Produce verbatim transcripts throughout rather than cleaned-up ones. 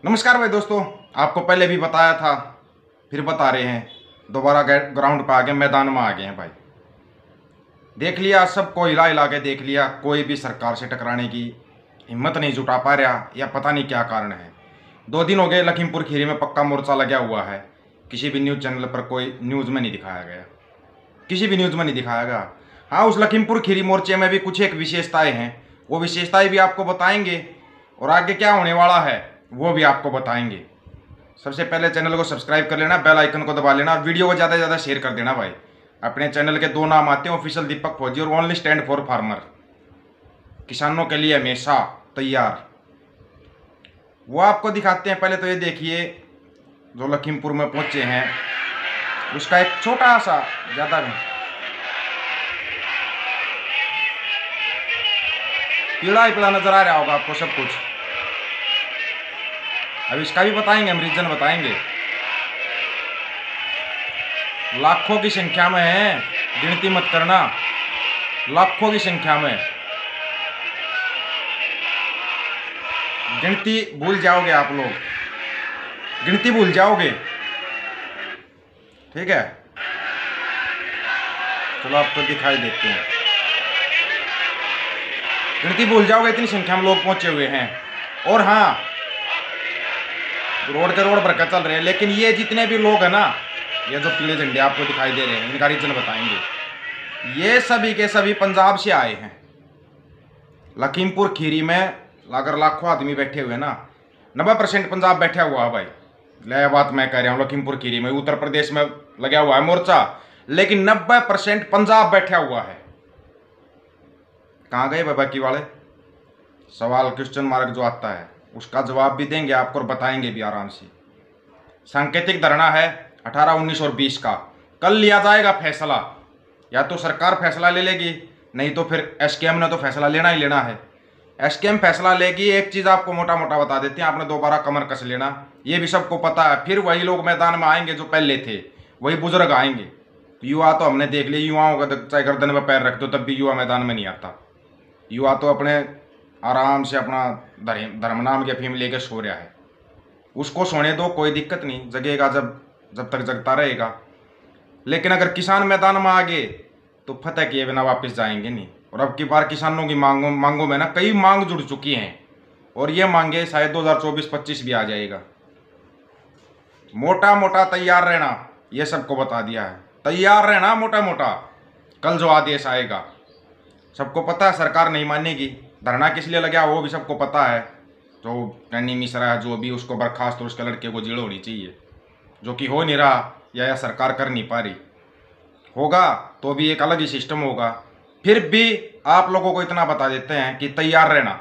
नमस्कार भाई दोस्तों, आपको पहले भी बताया था, फिर बता रहे हैं। दोबारा ग्राउंड पे आ गए, मैदान में आ गए हैं भाई। देख लिया, सबको हिला हिला के देख लिया, कोई भी सरकार से टकराने की हिम्मत नहीं जुटा पा रहा, या पता नहीं क्या कारण है। दो दिन हो गए लखीमपुर खीरी में पक्का मोर्चा लगा हुआ है। किसी भी न्यूज़ चैनल पर कोई न्यूज़ में नहीं दिखाया गया, किसी भी न्यूज़ में नहीं दिखाया गया। हाँ, उस लखीमपुर खीरी मोर्चे में भी कुछ एक विशेषताएँ हैं, वो विशेषताएँ भी आपको बताएंगे और आगे क्या होने वाला है वो भी आपको बताएंगे। सबसे पहले चैनल को सब्सक्राइब कर लेना, बेल आइकन को दबा लेना और वीडियो को ज़्यादा से ज़्यादा शेयर कर देना भाई। अपने चैनल के दो नाम आते हैं, ऑफिशियल दीपक फौजी और ओनली स्टैंड फॉर फार्मर, किसानों के लिए हमेशा तैयार। वो आपको दिखाते हैं। पहले तो ये देखिए, जो लखीमपुर में पहुंचे हैं उसका एक छोटा सा, ज़्यादा नहीं, पीला ही पीला नजर आ रहा होगा आपको सब कुछ। अब इसका भी बताएंगे, हम रीजन बताएंगे। लाखों की संख्या में है, गिनती मत करना, लाखों की संख्या में। गिनती भूल जाओगे आप लोग, गिनती भूल जाओगे, ठीक है। चलो आपको दिखाई देते हैं, गिनती भूल जाओगे, इतनी संख्या में लोग पहुंचे हुए हैं। और हाँ, रोड के रोड भरकर चल रहे हैं, लेकिन ये जितने भी लोग हैं ना, ये जो पीले झंडे आपको दिखाई दे रहे हैं, इनका रीजन बताएंगे। ये सभी के सभी पंजाब से आए हैं। लखीमपुर खीरी में अगर लाखों आदमी बैठे हुए ना, नब्बे परसेंट पंजाब बैठा हुआ है भाई। ले बात मैं कह रहा हूँ, लखीमपुर खीरी में उत्तर प्रदेश में लगा हुआ है मोर्चा, लेकिन नब्बे परसेंट पंजाब बैठा हुआ है। कहाँ गए बाकी वाले? सवाल, क्वेश्चन मार्क जो आता है उसका जवाब भी देंगे आपको और बताएंगे भी आराम से। सांकेतिक धरना है अठारह, उन्नीस और बीस का। कल लिया जाएगा फैसला, या तो सरकार फैसला ले लेगी, नहीं तो फिर एसकेएम ने तो फैसला लेना ही लेना है। एसकेएम फैसला लेगी। एक चीज़ आपको मोटा मोटा बता देते हैं, आपने दोबारा कमर कस लेना, ये भी सबको पता है। फिर वही लोग मैदान में आएंगे जो पहले थे, वही बुजुर्ग आएंगे। युवा तो हमने देख लिया, युवाओं का चाहे गर्दन में पैर रख दो तब भी युवा मैदान में नहीं आता। युवा तो अपने आराम से अपना धर्म नाम की अफीम लेके सो रहा है, उसको सोने दो, कोई दिक्कत नहीं, जगेगा जब जब तक जगता रहेगा। लेकिन अगर किसान मैदान में आ गए तो फतह किए बिना वापस जाएंगे नहीं। और अब की बार किसानों की मांगों मांगों में ना कई मांग जुड़ चुकी हैं, और ये मांगे शायद दो हज़ार चौबीस पच्चीस भी आ जाएगा। मोटा मोटा तैयार रहना, ये सबको बता दिया है। तैयार रहना मोटा मोटा, कल जो आदेश आएगा सबको पता है। सरकार नहीं मानेगी। धरना किस लिए लगा वो भी सबको पता है। जो टैनी मिश्रा है जो भी, उसको बर्खास्त और उसके लड़के को जेल होनी चाहिए, जो कि हो नहीं रहा, या, या सरकार कर नहीं पा रही। होगा तो भी एक अलग ही सिस्टम होगा। फिर भी आप लोगों को इतना बता देते हैं कि तैयार रहना,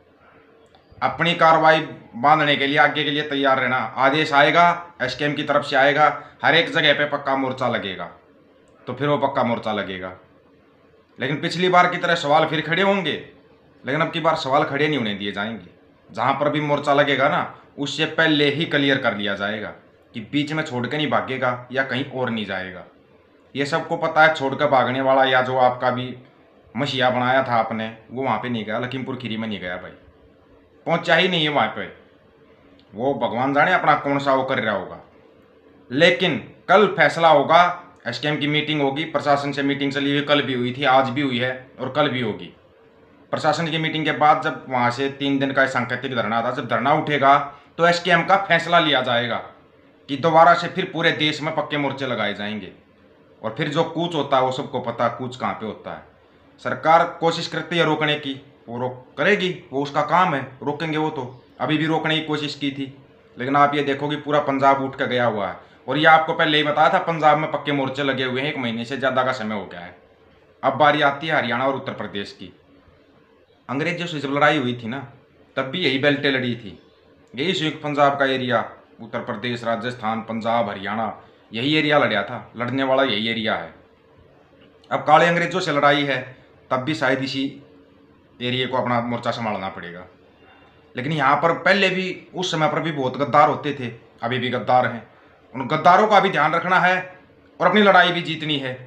अपनी कार्रवाई बांधने के लिए, आगे के लिए तैयार रहना। आदेश आएगा एसकेएम की तरफ से आएगा, हर एक जगह पे पक्का मोर्चा लगेगा, तो फिर वो पक्का मोर्चा लगेगा। लेकिन पिछली बार की तरह सवाल फिर खड़े होंगे, लेकिन अब की बार सवाल खड़े नहीं होने दिए जाएंगे। जहाँ पर भी मोर्चा लगेगा ना, उससे पहले ही क्लियर कर लिया जाएगा कि बीच में छोड़ के नहीं भागेगा या कहीं और नहीं जाएगा। ये सबको पता है। छोड़ कर भागने वाला, या जो आपका भी मशिया बनाया था आपने, वो वहाँ पे नहीं गया, लखीमपुर खीरी में नहीं गया भाई, पहुँचा ही नहीं है वहाँ पे। वो भगवान जाने अपना कौन सा वो कर रहा होगा। लेकिन कल फैसला होगा, एसकेएम की मीटिंग होगी, प्रशासन से मीटिंग चली हुई, कल भी हुई थी, आज भी हुई है और कल भी होगी। प्रशासन की मीटिंग के बाद जब वहाँ से तीन दिन का सांकेतिक धरना था, जब धरना उठेगा तो एसकेएम का फैसला लिया जाएगा कि दोबारा से फिर पूरे देश में पक्के मोर्चे लगाए जाएंगे। और फिर जो कूच होता है वो सबको पता है, कूच कहाँ पे होता है। सरकार कोशिश करती है रोकने की, वो रोक करेगी, वो उसका काम है, रोकेंगे वो तो। अभी भी रोकने की कोशिश की थी, लेकिन आप ये देखो कि पूरा पंजाब उठ कर गया हुआ है। और ये आपको पहले ही बताया था, पंजाब में पक्के मोर्चे लगे हुए हैं, एक महीने से ज़्यादा का समय हो गया है। अब बारी आती है हरियाणा और उत्तर प्रदेश की। अंग्रेजों से जब लड़ाई हुई थी ना, तब भी यही बेल्टें लड़ी थी, यही संयुक्त पंजाब का एरिया, उत्तर प्रदेश, राजस्थान, पंजाब, हरियाणा, यही एरिया लड़ा था, लड़ने वाला यही एरिया है। अब काले अंग्रेजों से लड़ाई है, तब भी शायद इसी एरिया को अपना मोर्चा संभालना पड़ेगा। लेकिन यहाँ पर पहले भी, उस समय पर भी बहुत गद्दार होते थे, अभी भी गद्दार हैं। उन गद्दारों का भी ध्यान रखना है और अपनी लड़ाई भी जीतनी है।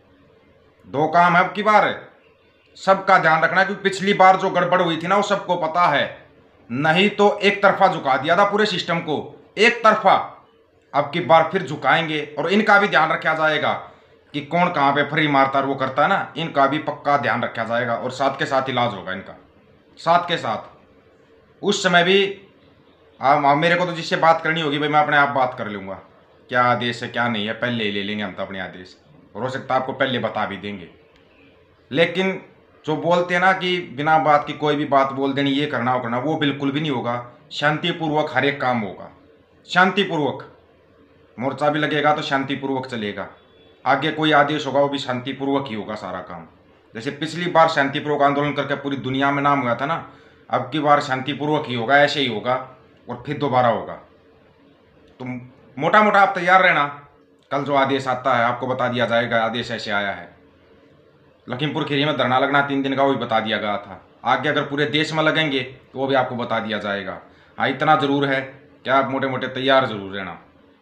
दो काम है अब की बार, सबका ध्यान रखना है, क्योंकि पिछली बार जो गड़बड़ हुई थी ना, वो सबको पता है। नहीं तो एक तरफा झुका दिया था पूरे सिस्टम को, एक तरफा। अब की बार फिर झुकाएंगे और इनका भी ध्यान रखा जाएगा कि कौन कहाँ पे फ्री मारता वो करता है ना, इनका भी पक्का ध्यान रखा जाएगा और साथ के साथ इलाज होगा इनका, साथ के साथ। उस समय भी आ, मेरे को तो जिससे बात करनी होगी भाई मैं अपने आप बात कर लूँगा, क्या आदेश है क्या नहीं है पहले ही ले लेंगे हम तो अपने आदेश, और हो सकता है आपको पहले बता भी देंगे। लेकिन जो बोलते हैं ना कि बिना बात की कोई भी बात बोल देनी, ये करना वो करना, वो बिल्कुल भी नहीं होगा। शांतिपूर्वक हर एक काम होगा, शांतिपूर्वक। मोर्चा भी लगेगा तो शांतिपूर्वक चलेगा, आगे कोई आदेश होगा वो भी शांतिपूर्वक ही होगा सारा काम। जैसे पिछली बार शांतिपूर्वक आंदोलन करके पूरी दुनिया में नाम हुआ था ना, अब की बार शांतिपूर्वक ही होगा, ऐसे ही होगा और फिर दोबारा होगा। तो मोटा मोटा आप तैयार रहना, कल जो आदेश आता है आपको बता दिया जाएगा आदेश ऐसे आया है। लखीमपुर खीरी में धरना लगना तीन दिन का वो भी बता दिया गया था, आगे अगर पूरे देश में लगेंगे तो वो भी आपको बता दिया जाएगा। हाँ इतना ज़रूर है कि आप मोटे मोटे तैयार ज़रूर रहना।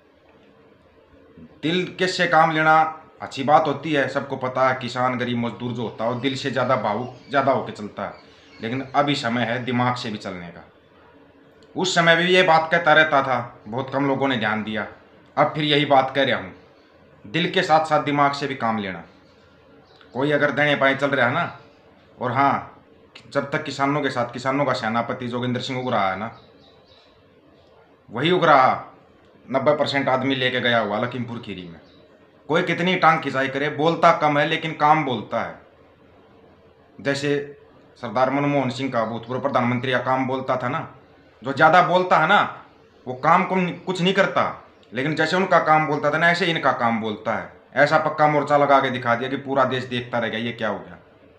दिल के से काम लेना अच्छी बात होती है, सबको पता है किसान गरीब मजदूर जो होता है वो दिल से ज़्यादा भावुक ज़्यादा होकर चलता है, लेकिन अभी समय है दिमाग से भी चलने का। उस समय भी ये बात कहता रहता था, बहुत कम लोगों ने ध्यान दिया, अब फिर यही बात कह रहा हूँ, दिल के साथ साथ दिमाग से भी काम लेना। कोई अगर दाएं बाएं चल रहा है ना, और हाँ जब तक किसानों के साथ किसानों का सेनापति जोगिंदर सिंह उग रहा है ना, वही उग रहा, नब्बे परसेंट आदमी लेके गया हुआ लखीमपुर खीरी में। कोई कितनी टांग खिंचाई करे, बोलता कम है लेकिन काम बोलता है। जैसे सरदार मनमोहन सिंह का भूतपूर्व प्रधानमंत्री का काम बोलता था ना, जो ज़्यादा बोलता है ना वो काम को कुछ नहीं करता, लेकिन जैसे उनका काम बोलता था ना ऐसे इनका काम बोलता है। ऐसा पक्का मोर्चा लगा के दिखा दिया कि पूरा देश देखता रह गया ये क्या हो गया।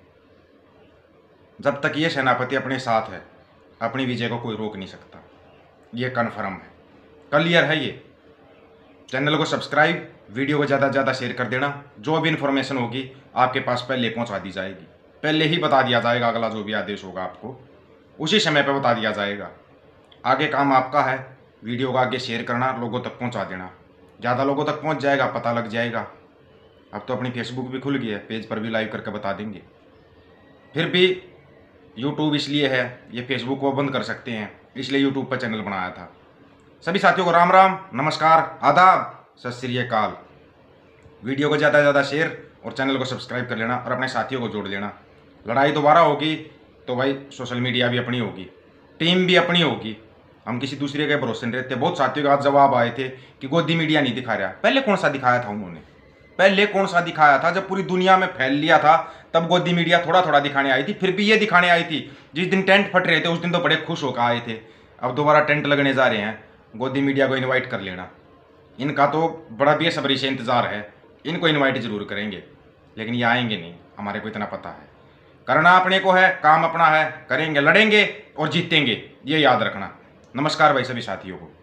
जब तक ये सेनापति अपने साथ है अपनी विजय को कोई रोक नहीं सकता, ये कन्फर्म है, क्लियर है ये। चैनल को सब्सक्राइब, वीडियो को ज़्यादा से ज़्यादा शेयर कर देना, जो भी इन्फॉर्मेशन होगी आपके पास पहले पहुंचा दी जाएगी, पहले ही बता दिया जाएगा। अगला जो भी आदेश होगा आपको उसी समय पर बता दिया जाएगा। आगे काम आपका है, वीडियो को आगे शेयर करना, लोगों तक पहुंचा देना, ज़्यादा लोगों तक पहुंच जाएगा, पता लग जाएगा। अब तो अपनी फेसबुक भी खुल गई है, पेज पर भी लाइव करके बता देंगे। फिर भी यूट्यूब इसलिए है, ये फेसबुक को बंद कर सकते हैं, इसलिए यूट्यूब पर चैनल बनाया था। सभी साथियों को राम राम, नमस्कार, आदाब, सत श्री अकाल। वीडियो को ज़्यादा से ज़्यादा शेयर और चैनल को सब्सक्राइब कर लेना और अपने साथियों को जोड़ लेना। लड़ाई दोबारा होगी तो भाई सोशल मीडिया भी अपनी होगी, टीम भी अपनी होगी, हम किसी दूसरे के भरोसे नहीं रहते। बहुत साथियों के आज जवाब आए थे कि गोदी मीडिया नहीं दिखा रहा। पहले कौन सा दिखाया था उन्होंने, पहले कौन सा दिखाया था? जब पूरी दुनिया में फैल लिया था तब गोदी मीडिया थोड़ा थोड़ा दिखाने आई थी, फिर भी ये दिखाने आई थी। जिस दिन टेंट फट रहे थे उस दिन तो बड़े खुश होकर आए थे। अब दोबारा टेंट लगने जा रहे हैं, गोदी मीडिया को इनवाइट कर लेना। इनका तो बड़ा बेसब्री से इंतज़ार है, इनको इनवाइट जरूर करेंगे, लेकिन ये आएंगे नहीं, हमारे को इतना पता है। करना अपने को है, काम अपना है, करेंगे, लड़ेंगे और जीतेंगे, ये याद रखना। नमस्कार भाई सभी साथियों को।